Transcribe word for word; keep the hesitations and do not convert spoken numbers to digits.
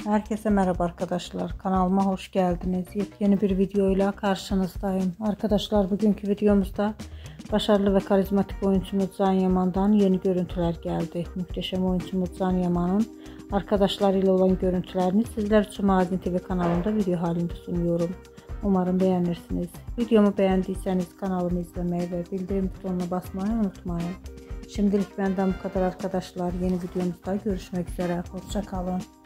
Herkese merhaba arkadaşlar. Kanalıma hoş geldiniz. Yepyeni bir videoyla karşınızdayım. Arkadaşlar bugünkü videomuzda başarılı ve karizmatik oyuncumuz Can Yaman'dan yeni görüntüler geldi. Muhteşem oyuncumuz Can Yaman'ın arkadaşlarıyla olan görüntülerini sizler için Magazin T V kanalında video halinde sunuyorum. Umarım beğenirsiniz. Videomu beğendiyseniz kanalımı izlemeyi ve bildirim butonuna basmayı unutmayın. Şimdilik benden bu kadar arkadaşlar. Yeni videomuzda görüşmek üzere. Hoşça kalın.